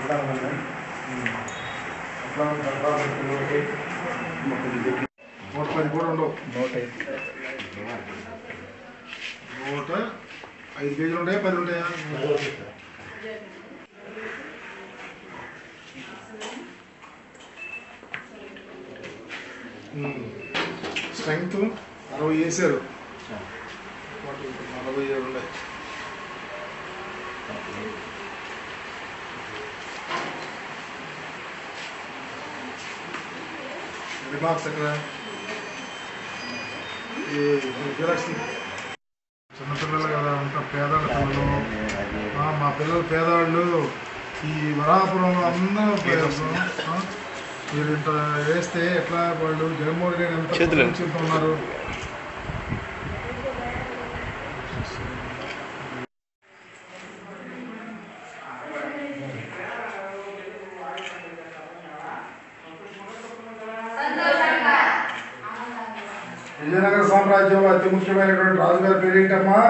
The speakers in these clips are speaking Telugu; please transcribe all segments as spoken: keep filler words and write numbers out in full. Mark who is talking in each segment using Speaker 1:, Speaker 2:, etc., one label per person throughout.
Speaker 1: నూట పది కూడా ఉండవు. నూట నూట ఐదు కేజీలు ఉంటాయా పది ఉంటాయా? స్ట్రెంగ్త్ అరవై వేసారు, నలభై ఏడు ఉన్నాయి. రిమార్క్స్ ఎక్కడ చిన్నపిల్లలు కదా, అంతా పేదవాళ్ళ పిల్లలు. మా పిల్లలు పేదవాళ్ళు. ఈ వరాపురంలో అందరూ మీరు ఇంత వేస్తే ఎట్లా? వాళ్ళు జగన్మోహన్ రెడ్డి ఎంత ఉన్నారు. విజయనగర సామ్రాజ్యంలో అతి ముఖ్యమైనటువంటి రాజుగారి పేరేంటమ్మా?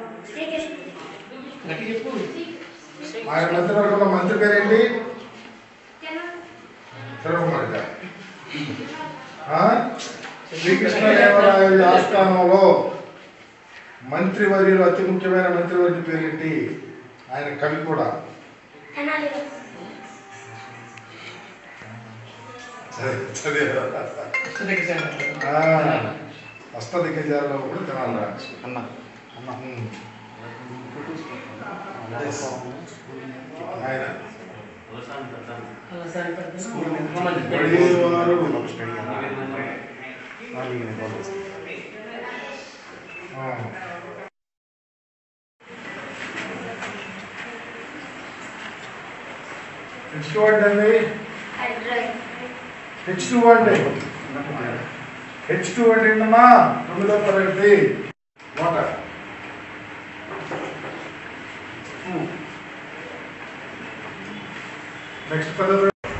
Speaker 1: ఆయన మంత్రివర్గంలో మంత్రి పేరేంటి? శ్రీకృష్ణదేవరాయల ఆస్థానంలో మంత్రివర్యులు అతి ముఖ్యమైన మంత్రివర్యుల పేరేంటి? ఆయన కవి కూడా. అష్టదిగ్గజాలలో కూడా తినాలి అన్న అన్న ఆయన హెచ్ టూ అండి హెచ్ టూ అండి హెచ్ టూ అంటే ఏంటమ్మా? తొమ్మిదో తరగతి వాటర్. నెక్స్ట్ పదో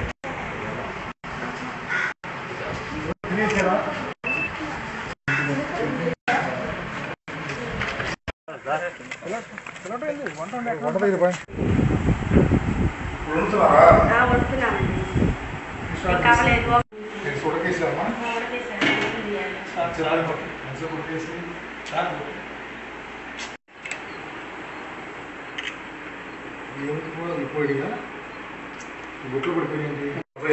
Speaker 1: గుట్లు పడిపోయింది.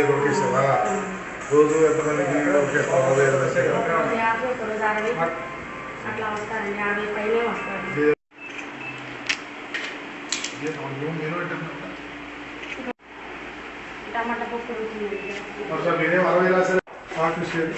Speaker 1: రోజు ఎంతమందికి నేనేం అరవై రాశారు. ఆకృష్ణ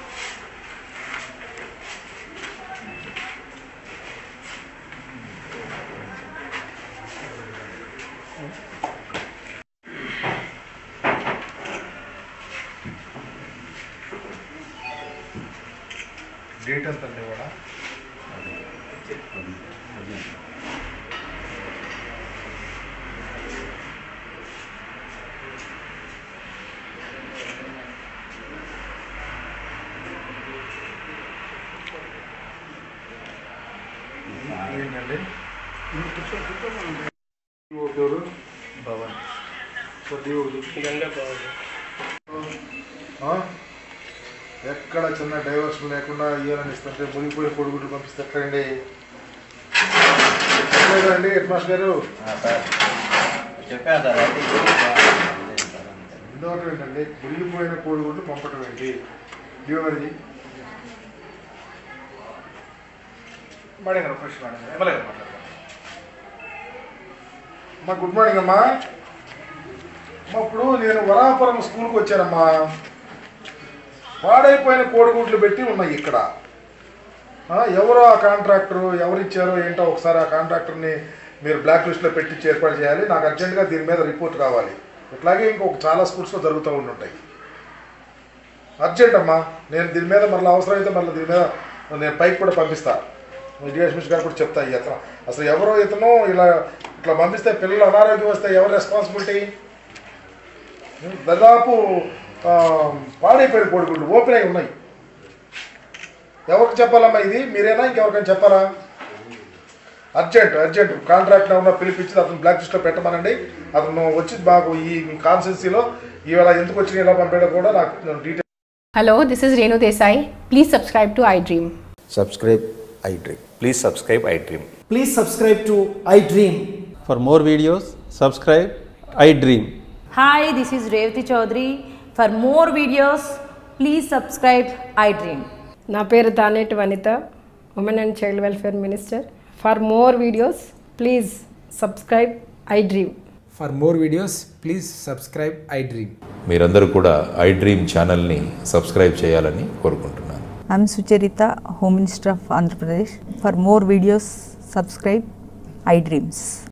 Speaker 1: డేట్ ఎంత అండి కూడా? ఏంటండి పేరు? భవన్. ఎక్కడ చిన్న డైవర్షన్ లేకుండా ఇయ్యాలని ఇస్తుంటే మునిగిపోయిన కొడుకులు పంపిస్తే ఎక్కడండి? చెప్పలేదండి హెడ్ మాస్టర్ గారు? ఇంతవరకు ఏంటండి మునిగిపోయిన కోడిగుడ్లు పంపటం ఏంటి? డ్యూమర్జీ మేడం గారు ఫ్రెష్ మేడం గారు ఎమ్మెల్యే గారు మాట్లాడతారు. అమ్మా గుడ్ మార్నింగ్ అమ్మా. అమ్మా ఇప్పుడు నేను వరాపురం స్కూల్కి వచ్చానమ్మా. పాడైపోయిన కోడిగుడ్లు పెట్టి ఉన్నాయి ఇక్కడ. ఎవరో ఆ కాంట్రాక్టరు ఎవరు ఇచ్చారో ఏంటో ఒకసారి ఆ కాంట్రాక్టర్ని మీరు బ్లాక్ లిస్ట్లో పెట్టి ఏర్పాటు చేయాలి. నాకు అర్జెంటుగా దీని మీద రిపోర్ట్ కావాలి. ఇట్లాగే ఇంకొక చాలా స్కూల్స్లో జరుగుతూ ఉంటుంటాయి. అర్జెంట్ అమ్మా. నేను దీని మీద మళ్ళీ అవసరమైతే మళ్ళీ దీని మీద నేను పైకి కూడా పంపిస్తాను. డిఎస్ మిస్ గారు కూడా చెప్తా. ఇతను అసలు ఎవరో ఇతను ఇలా ఇట్లా పంపిస్తే పిల్లలు అనారోగ్యం వస్తే ఎవరు రెస్పాన్సిబిలిటీ? దాదాపు పాడైపోయిన కోడిగుడ్లు ఓపెన్ అయి ఉన్నాయి. ఎవరికి చెప్పాలమ్మా ఇది? మీరేనా ఇంకెవరికైనా చెప్పాలా? అర్జెంట్ అర్జెంట్ కాంట్రాక్ట్ ఉన్న పిలిపించి అతను బ్లాక్ లిస్ట్లో పెట్టమనండి. అతను వచ్చి మాకు ఈ కాన్స్టిట్యున్సీలో ఇవాళ ఎందుకు వచ్చిన ఇలా పంపేయడం కూడా నాకు detail.
Speaker 2: Hello, this is Renu Desai. Please subscribe to iDream.
Speaker 3: Subscribe iDream.
Speaker 4: Please subscribe iDream.
Speaker 5: Please subscribe to iDream.
Speaker 6: For more videos, subscribe iDream.
Speaker 7: Hi, this is Revati Chaudhary. For more videos, please subscribe iDream.
Speaker 8: నా పేరు Taneti Vanitha, women and child welfare minister. For more videos please subscribe iDream.
Speaker 5: For more videos, please subscribe iDream.
Speaker 4: మీరందరూ కూడా iDream ఛానల్ని సబ్స్క్రైబ్ చేయాలని కోరుకుంటున్నాను.
Speaker 9: I'm Sucharita, Home Minister of Andhra Pradesh. For more videos, subscribe iDreams.